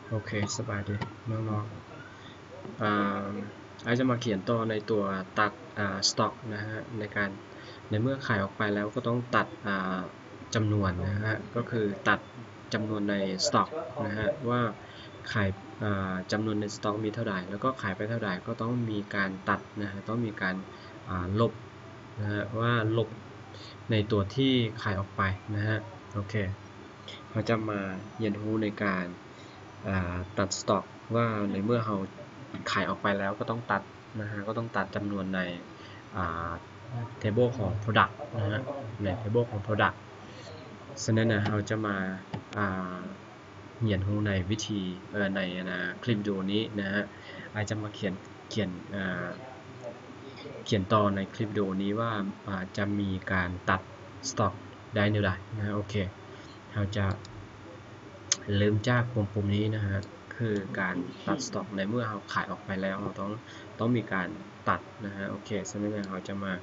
โอเคสบายดีน้องๆไอจะมาเขียนต่อในตัวตัดสต็อกนะฮะในเมื่อขายออกไปแล้วก็ต้องตัดจำนวนนะฮะก็คือตัดจำนวนในสต็อกนะฮะว่าขายจำนวนในสต็อกมีเท่าไหร่แล้วก็ขายไปเท่าไหร่ก็ต้องมีการตัดนะฮะต้องมีการลบนะฮะว่าลบในตัวที่ขายออกไปนะฮะโอเคเราจะมาเรียนรู้ในการตัดสต็อกว่าในเมื่อเราขายออกไปแล้วก็ต้องตัดนะฮะก็ต้องตัดจำนวนในtable ของ product นะฮะใน table ของ product ฉะนั้นนะเราจะมาเรียนรู้ในวิธีในคลิปวิดีโอนี้นะฮะอาจจะมาเขียนต่อในคลิปวิดีโอนี้ว่าจะมีการตัดสต็อกได้ในไรนะโอเคเราจะเริ่มจากปุ่มนี้นะฮะคือการตัดสต็อกในเมื่อเราขายออกไปแล้วเราต้องมีการตัดนะฮะโอเคฉะนั้นเราจะมา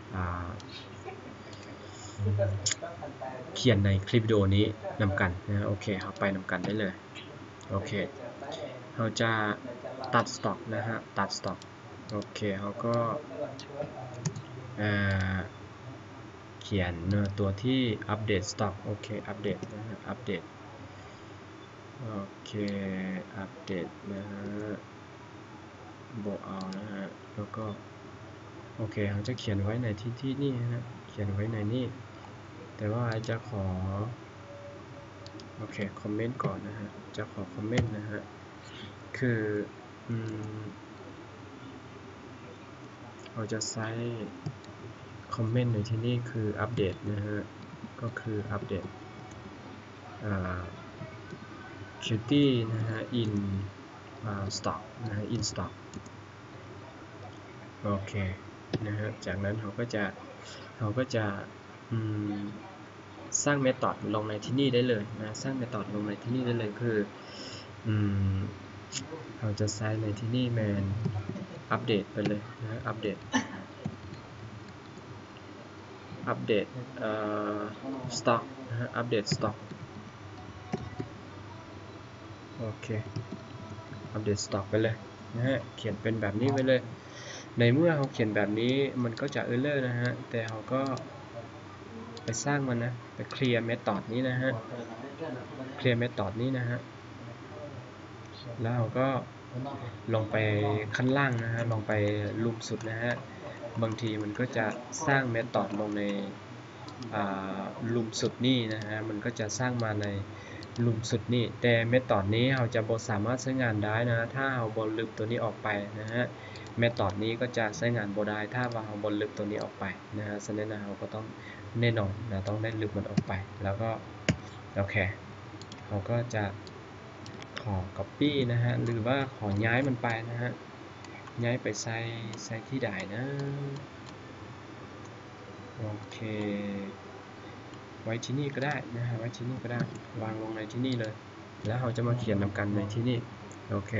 เขียนในคลิปวิดีโอนี้นำกันนะโอเคเราไปนำกันได้เลยโอเคเราจะตัดสต็อกนะฮะตัดสต็อกโอเคเราก็เขียนตัวที่อัปเดตสต็อกโอเคอัปเดตนะฮะอัปเดตโอเคอัปเดตนะฮะบอกเอานะฮะแล้วก็โอเคเราจะเขียนไว้ในที่นี่นะเขียนไว้ในนี่แต่ว่าจะขอโอเคคอมเมนต์ก่อนนะฮะจะขอคอมเมนต์นะฮะคือเราจะใช้คอมเมนต์ในที่นี่คืออัปเดตนะฮะก็คืออัปเดตcutie นะฮะ in stock นะฮะ in stock โอเคนะฮะจากนั้นเราก็จะสร้างเมธอดลงในที่นี่ได้เลยนะสร้างเมธอดลงในที่นี่ได้เลยคือเราจะใช้ในที่นี่แมนอัปเดตไปเลยนะอัปเดตสต็อกนะฮะอัปเดตสต็อกโอเคอัปเดตสต็อกไปเลยนะฮะเขียนเป็นแบบนี้ไปเลยในเมื่อเราเขียนแบบนี้มันก็จะเออร์เลอร์นะฮะแต่เราก็ไปสร้างมันนะไปเคลียร์เมธอดนี้นะฮะเคลียร์เมธอดนี้นะฮะแล้วเราก็ลงไปขั้นล่างนะฮะลงไปลุมสุดนะฮะบางทีมันก็จะสร้างเมธอดลงในลุมสุดนี่นะฮะมันก็จะสร้างมาในลุมสุดนี่แต่เมธอดนี้เราจะบ่สามารถใช้งานได้นะถ้าเราบ่ลบตัวนี้ออกไปนะฮะเมธอดนี้ก็จะใช้งานบ่ได้ถ้าว่าเราบ่ลบตัวนี้ออกไปนะฮะฉะนั้นเราก็ต้องแน่นอนนะต้องได้ลบมันออกไปแล้วก็โอเคเราก็จะขอ copy นะฮะหรือว่าขอย้ายมันไปนะฮะย้ายไปใส่ที่ใดนะโอเคไว้ที่นี่ก็ได้นะฮะไว้ที่นี่ก็ได้วางลงในที่นี่เลยแล้วเราจะมาเขียนนำกันในที่นี่โอเค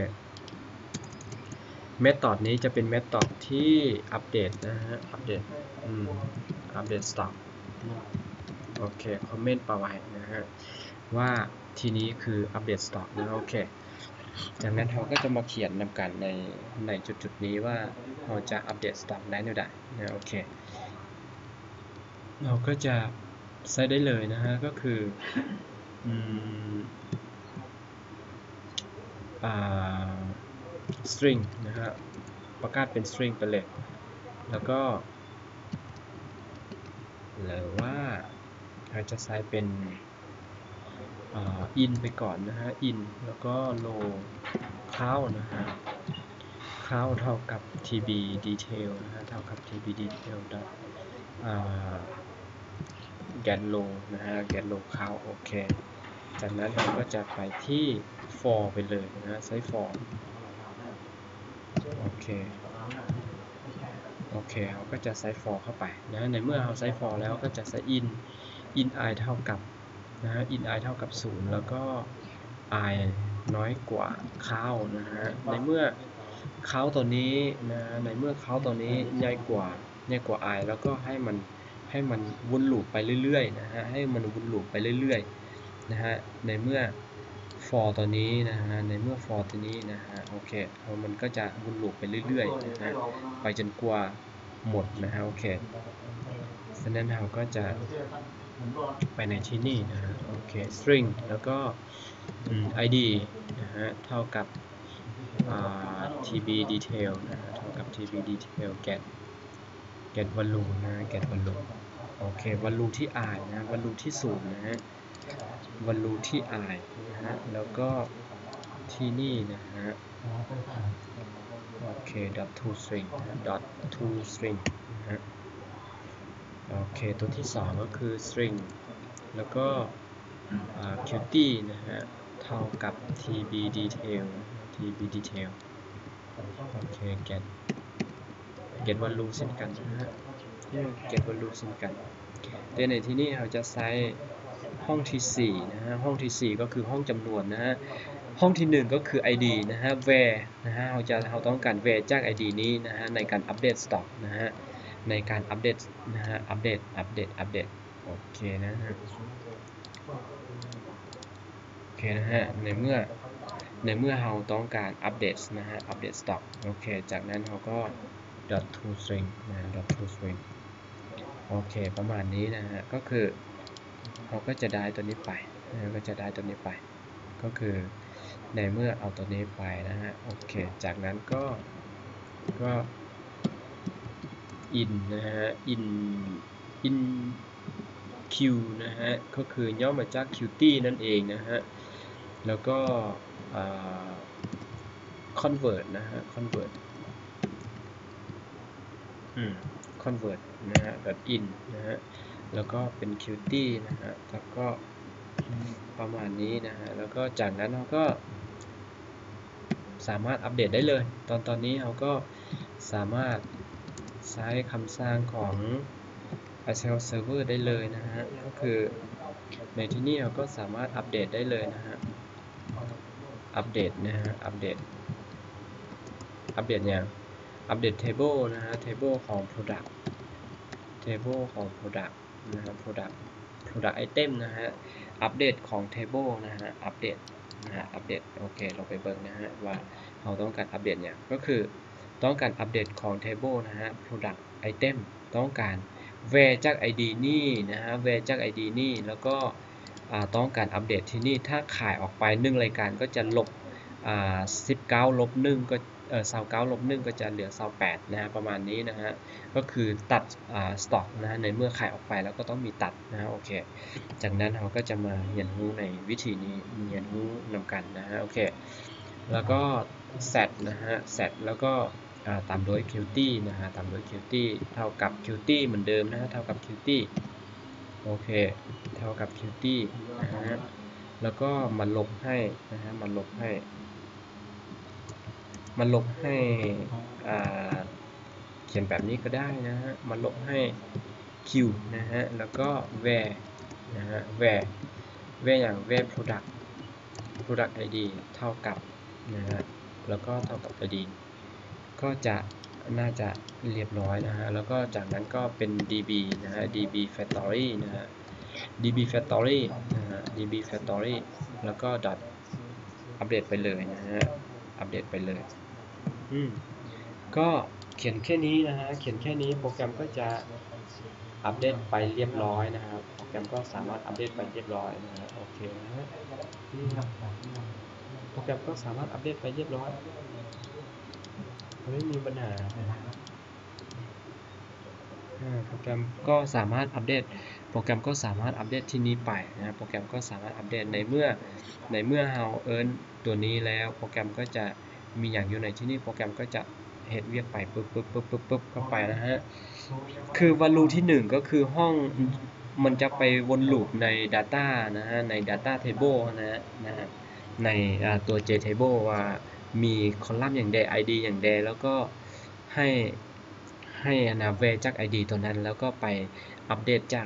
เมธอดนี้จะเป็นเมธอดที่อัปเดตนะฮะอัปเดตสต็อกโอเคคอมเมนต์ประไว้นะฮะว่าทีนี้คืออัปเดตสต็อกนะโอเคจากนั้นเราก็จะมาเขียนนำกันในจุดนี้ว่าเราจะอัปเดตสต็อกได้เท่าใดนะโอเคเราก็จะใช้ได้เลยนะฮะก็คือstring นะฮะประกาศเป็น string ไปเลยแล้วก็หรือว่าเราจะใช้เป็นin ไปก่อนนะฮะ in แล้วก็ low count นะฮะ count เท่ากับ tb detail นะฮะเท่ากับ tb detail get low นะฮะ get low count โอเคจากนั้นเราก็จะไปที่ for ไปเลยนะฮะใช้ for โอเคเราก็จะใส่ for เข้าไปนะในเมื่อเราใส่ for แล้วก็จะใส่ in i เท่ากับนะ in i เท่ากับ0แล้วก็ i น้อยกว่า count นะฮะในเมื่อ count ตัวนี้นะในเมื่อ count ตัวนี้ใหญ่กว่า i แล้วก็ให้มันวนลูปไปเรื่อยๆนะฮะให้มันวนลูปไปเรื่อยๆนะฮะในเมื่อ for ตัวนี้นะฮะในเมื่อ for ตัวนี้นะฮะโอเคมันก็จะวนลูปไปเรื่อยๆนะฮะไปจนกว่าหมดนะฮะโอเคฉะนั้นเราก็จะไปในที่นี่นะฮะโอเค string แล้วก็ id นะฮะเท่ากับtb detail นะฮะเท่ากับ tb detail get value นะ get value โอเค value ที่ i นะ value ที่0นะฮะ value ที่ i นะฮะแล้วก็ที่นี่นะฮะโอเค dot to string dot to string นะฮะโอเคตัวที่2ก็คือ string แล้วก็cutie นะฮะเท่ากับ tb detail tb detail โอเค get value เช่นกันนะฮะget value เช่นกันแต่ในที่นี้เราจะใช้ห้องที่4นะฮะห้องที่4ก็คือห้องจำนวนนะฮะห้องที่1ก็คือ id นะฮะ where นะฮะเราต้องการ where จาก id นี้นะฮะในการอัปเดต stock นะฮะในการอัปเดตนะฮะอัปเดตโอเคนะฮะโอเคนะฮะในเมื่อเราต้องการอัปเดตนะฮะอัปเดต stock โอเคจากนั้นเราก็ dot to string นะ dot to string โอเคประมาณนี้นะฮะก็คือเราก็จะได้ตัวนี้ไปก็คือในเมื่อเอาตัวนี้ไปนะฮะโอเคจากนั้นก็ in นะฮะ in q นะฮะก็คือย่อมาจาก cutie นั่นเองนะฮะแล้วก็convert นะฮะ convert นะฮะ .in นะฮะแล้วก็เป็น cutie นะฮะแล้วก็ประมาณนี้นะฮะแล้วก็จากนั้นเราก็สามารถอัปเดตได้เลยตอนนี้เราก็สามารถใช้คำสร้างของ Excel Server ได้เลยนะฮะก็คือในที่นี้เราก็สามารถอัปเดตได้เลยนะฮะอัปเดตนะฮะอัปเดตอย่างอัปเดต table นะฮะ table ของ product นะฮะ product item นะฮะอัปเดตของ table นะฮะอัปเดตโอเคเราไปเบิ่งนะฮะว่าเราต้องการอัปเดตเนี่ยก็คือต้องการอัปเดตของ table นะฮะ product item ต้องการ where จาก id นี่นะฮะ where จาก id นี่แล้วก็ต้องการอัปเดตที่นี่ถ้าขายออกไป1รายการก็จะลบ19ลบ1ก็29ลบ1ก็จะเหลือ28นะฮะประมาณนี้นะฮะก็คือตัดสต็อกนะฮะในเมื่อขายออกไปแล้วก็ต้องมีตัดนะฮะโอเคจากนั้นเราก็จะมาเรียนรู้ในวิธีนี้เรียนรู้นำกันนะฮะโอเคแล้วก็ set นะฮะ set แล้วก็ตามด้วย cutie นะฮะตามด้วย cutie เท่ากับ cutie เหมือนเดิมนะฮะเท่ากับ cutie โอเคเท่ากับ cutie นะฮะแล้วก็มาลบให้นะฮะมาลบให้เขียนแบบนี้ก็ได้นะฮะมาลบให้ q นะฮะแล้วก็ where นะฮะ where อย่าง where product id เท่ากับนะฮะแล้วก็เท่ากับ id ก็จะน่าจะเรียบร้อยนะฮะแล้วก็จากนั้นก็เป็น db นะฮะ db factory นะฮะ db factory นะฮะ db factory แล้วก็ dot อัปเดตไปเลยนะฮะอัปเดตไปเลยก็เขียนแค่นี้นะฮะเขียนแค่นี้โปรแกรมก็จะอัปเดตไปเรียบร้อยนะครับโปรแกรมก็สามารถอัปเดตไปเรียบร้อยนะฮะโอเคนะฮะโปรแกรมก็สามารถอัปเดตไปเรียบร้อยไม่มีปัญหาโปรแกรมก็สามารถอัปเดตที่นี้ไปนะโปรแกรมก็สามารถอัปเดตในเมื่อเราตัวนี้แล้วโปรแกรมก็จะมีอย่างอยู่ในที่นี้โปรแกรมก็จะเฮ็ดเวียกไปปึ๊บเข้าไปนะฮะคือ value ที่1ก็คือห้องมันจะไปวนลูปใน data นะฮะใน data table นะฮะในตัว JTable ว่ามีคอลัมน์อย่างใด ID อย่างใดแล้วก็ให้where จาก ID ตัวนั้นแล้วก็ไปอัปเดตจาก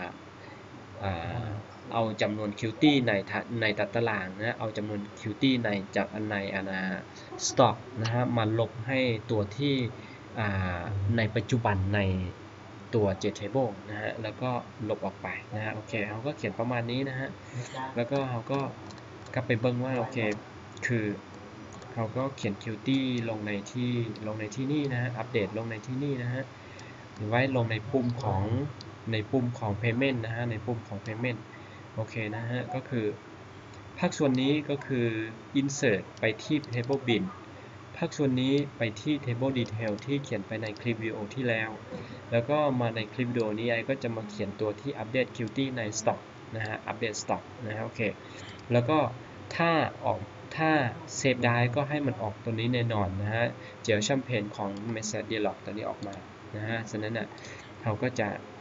เอาจำนวน cutie ในตารางนะเอาจำนวน cutie ในstock นะฮะมาลบให้ตัวที่ในปัจจุบันในตัว JTable นะฮะแล้วก็ลบออกไปนะฮะโอเคเราก็เขียนประมาณนี้นะฮะแล้วก็เราก็ก็ไปเบิ่งว่าโอเคคือเขาก็เขียน Qt ลงในที่นี่นะฮะอัปเดตลงในที่นี่นะฮะหรือไว้ลงในปุ่มของ payment นะฮะในปุ่มของ payment โอเคนะฮะก็คือภาคส่วนนี้ก็คือ insert ไปที่ table bin ภาคส่วนนี้ไปที่ table detail ที่เขียนไปในคลิปวิดีโอที่แล้วก็มาในคลิปวิดีโอนี้ไอก็จะมาเขียนตัวที่อัปเดต Qt ใน stock นะฮะอัปเดต stock นะฮะโอเคแล้วก็ถ้าเซฟได้ก็ให้มันออกตัวนี้แน่นอนนะฮะเจลแชมเปญของ Message Dialog ตัวนี้ออกมานะฮะฉะนั้นเขาก็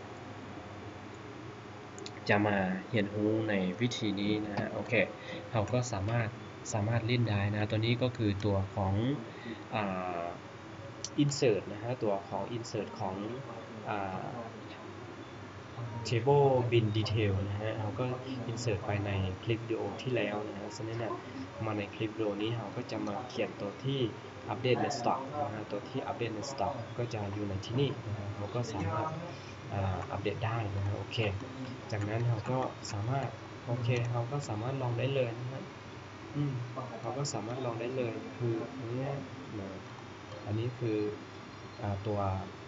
จะมาเรียนรู้ในวิธีนี้นะฮะโอเคเราก็สามารถเล่นได้นะตัวนี้ก็คือตัวของinsert นะฮะตัวของ insert ของtable bin detail นะฮะเราก็ insert ไปในคลิปวิดีโอที่แล้วนะฮะฉะนั้นมาในคลิปวิดีโอนี้เราก็จะมาเขียนตัวที่อัปเดตใน stock นะฮะตัวที่อัปเดตใน stock ก็จะอยู่ในที่นี่นะฮะเราก็สามารถอัปเดตได้นะฮะโอเคจากนั้นเราก็สามารถเราก็สามารถลองได้เลยนะฮะเราก็สามารถลองได้เลยคืออันนี้คือตัว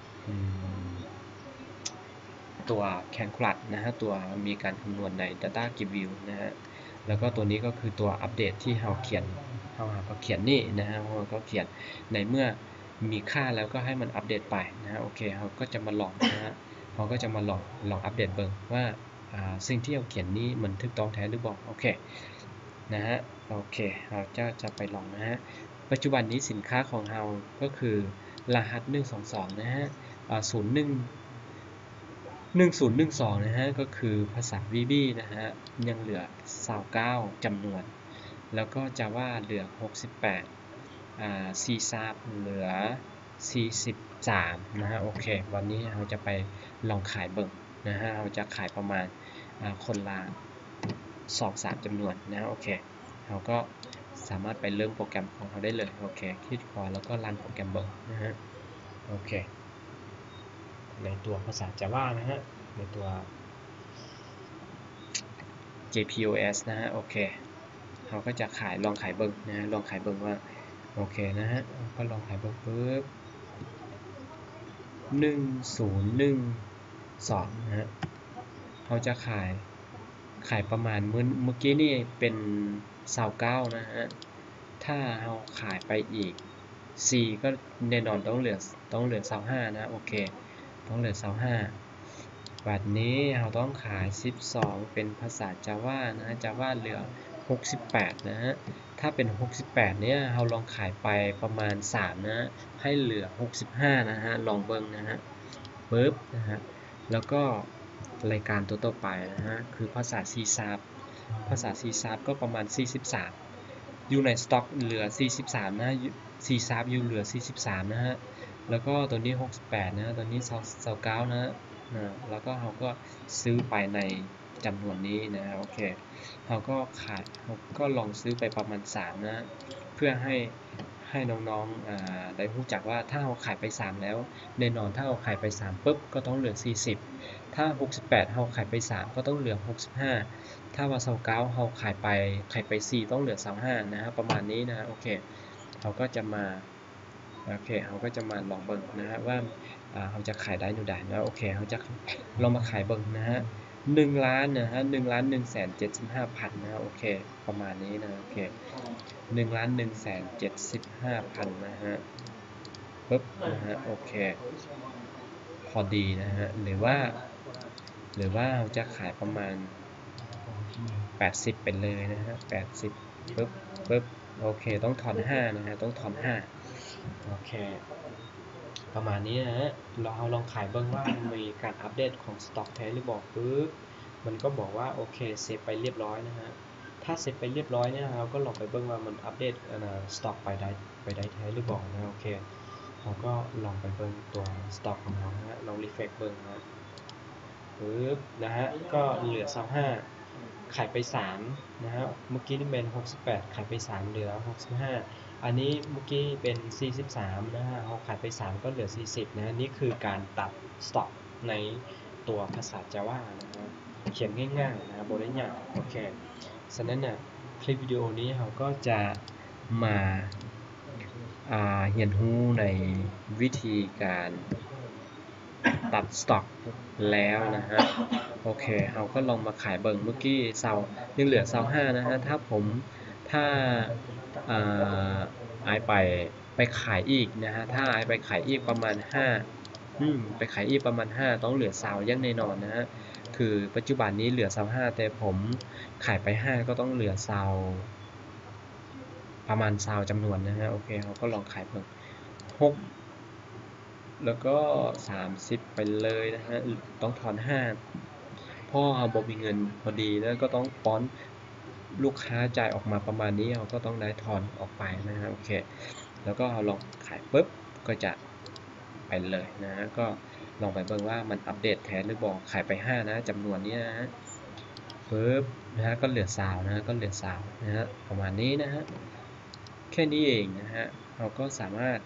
แคนคลัดนะฮะตัวมีการคำนวณใน Data Give View นะฮะแล้วก็ตัวนี้ก็คือตัวอัปเดตที่เราเขียนนี่นะฮะเราก็เขียนในเมื่อมีค่าแล้วก็ให้มันอัปเดตไปนะฮะโอเคเราก็จะมาลองนะฮะเราก็จะมาลองอัปเดตเบิ่งว่าสิ่งที่เราเขียนนี้มันถูกต้องแท้หรือเปล่าโอเคนะฮะโอเคเราจะไปลองนะฮะปัจจุบันนี้สินค้าของเราก็คือรหัส122นะฮะ1012นะฮะก็คือภาษา VB นะฮะยังเหลือ29จำนวนแล้วก็ Java เหลือ68C# เหลือ43นะฮะโอเควันนี้เราจะไปลองขายเบิ่งนะฮะเราจะขายประมาณคนละ2-3จำนวนนะโอเคเราก็สามารถไปเริ่มโปรแกรมของเราได้เลยโอเคคลิกขวาแล้วก็รันโปรแกรมเบิ่งนะฮะโอเคในตัวภาษา Java นะฮะในตัว JPOS นะฮะโอเคเขาก็จะลองขายเบิ่งนะฮะลองขายเบิ่งว่าโอเคนะฮะก็ลองขายเบิ่งปุ๊บ1012นะฮะเขาจะขายประมาณเมื่อกี้นี่เป็น29นะฮะถ้าเราขายไปอีก4ก็แน่นอนต้องเหลือ25นะโอเคต้องเหลือ25บัดนี้เราต้องขาย12เป็นภาษา Java นะ Java เหลือ68นะฮะถ้าเป็น68เนี่ยเราลองขายไปประมาณ3นะให้เหลือ65นะฮะลองเบิ่งนะฮะปึ๊บนะฮะแล้วก็รายการตัวต่อไปนะฮะคือภาษา C# ภาษา C# ก็ประมาณ43อยู่ในสต็อกเหลือ43นะ C# อยู่เหลือ43นะฮะแล้วก็ตัวนี้68นะตัวนี้29นะแล้วก็เราก็ซื้อไปในจำนวนนี้นะโอเคเราก็ลองซื้อไปประมาณ3นะเพื่อให้น้องๆได้รู้จักว่าถ้าเราขายไป3แล้วแน่นอนถ้าเราขายไป3ปุ๊บก็ต้องเหลือ40ถ้า68เราขายไป3ก็ต้องเหลือ65ถ้าว่า29เราขายไป4ต้องเหลือ25นะฮะประมาณนี้นะโอเคเราก็จะมาลองเบิ่งนะฮะว่าเราจะขายได้หรือใดนะโอเคเราจะลองมาขายเบิ่งนะฮะ1ล้านนะฮะ1,175,000นะโอเคประมาณนี้นะโอเค1,175,000นะฮะปึ๊บนะฮะโอเคพอดีนะฮะหรือว่าเราจะขายประมาณ80เป็นเลยนะฮะ80ปึ๊บโอเคต้องถอน5นะฮะต้องถอน5โอเคประมาณนี้นะฮะเราลองขายเบิ่งว่ามีการอัปเดตของสต็อกแท้หรือบอกปึ๊บมันก็บอกว่าโอเคเซฟไปเรียบร้อยนะฮะถ้าเซฟไปเรียบร้อยเนี่ยเราก็ลองไปเบิ่งว่ามันอัปเดตสต็อกไปได้แท้หรือบอกนะโอเคเราก็ลองไปเบิ่งตัวสต็อกของเรานะฮะลองรีเฟรชเบิ่งนะปึ๊บนะฮะก็เหลือ25ขายไป3นะฮะเมื่อกี้นี่เป็น68ขายไป3เหลือ65อันนี้เมื่อกี้เป็น43นะฮะเราขายไป3ก็เหลือ40นะนี่คือการตัดสต็อกในตัวภาษา Java นะฮะเขียนง่ายๆนะบ่ได้ยากโอเคฉะนั้นน่ะคลิปวิดีโอนี้เราก็จะมาเรียนรู้ในวิธีการตัดสต็อกแล้วนะฮะโอเคเราก็ลองมาขายเบิ่งเมื่อกี้ยังเหลือ25นะฮะถ้าไอไปขายอีกนะฮะถ้าไอไปขายอีกประมาณไปขายอีกประมาณ5ต้องเหลือ20อย่างแน่นอนนะฮะคือปัจจุบันนี้เหลือ25แต่ผมขายไป5ก็ต้องเหลือ20ประมาณ20จำนวนนะฮะโอเคเราก็ลองขายเบิ่ง6แล้วก็30ไปเลยนะฮะต้องถอน5เพราะเราบ่มีเงินพอดีแล้วก็ต้องป้อนลูกค้าจ่ายออกมาประมาณนี้เราก็ต้องได้ถอนออกไปนะฮะโอเคแล้วก็ลองขายปุ๊บก็จะไปเลยนะฮะก็ลองไปเบิ่งว่ามันอัปเดตแทนหรือบ่ขายไป5นะจำนวนนี้นะฮะปุ๊บนะฮะก็เหลือ20นะฮะก็เหลือ20นะฮะประมาณนี้นะฮะแค่นี้เองนะฮะเราก็สามารถ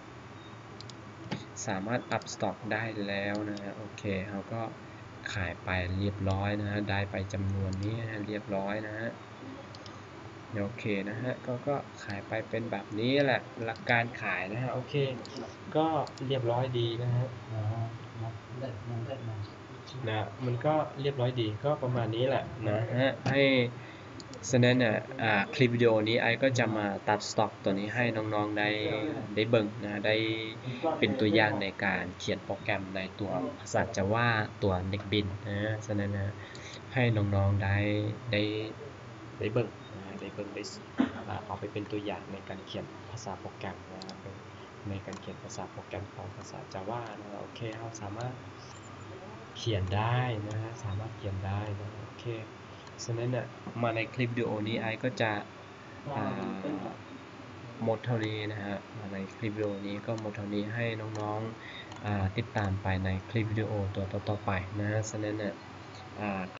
อัพสต็อกได้แล้วนะฮะโอเคเราก็ขายไปเรียบร้อยนะฮะได้ไปจำนวนนี้นะเรียบร้อยนะฮะโอเคนะฮะก็ขายไปเป็นแบบนี้แหละหลักการขายนะฮะโอเคก็เรียบร้อยดีนะฮะนะมันก็เรียบร้อยดีก็ประมาณนี้แหละนะฮะฉะนั้นคลิปวิดีโอนี้ไอก็จะมาตัดสต็อกตัวนี้ให้น้องๆได้เบิ่งนะได้เป็นตัวอย่างในการเขียนโปรแกรมในตัวภาษา Java ตัว NetBeans นะฉะนั้นให้น้องๆได้เบิ่งได้เบิ่งได้เอาไปเป็นตัวอย่างในการเขียนภาษาโปรแกรมนะครับในการเขียนภาษาโปรแกรมของภาษา Java นะโอเคเราสามารถเขียนได้นะสามารถเขียนได้นะโอเคฉะนั้นมาในคลิปวิดีโอนี้ไอก็จะหมดเท่านี้นะฮะมาในคลิปวิดีโอนี้ก็หมดเท่านี้ให้น้องๆติดตามไปในคลิปวิดีโอตัวต่อๆไปนะฉะนั้น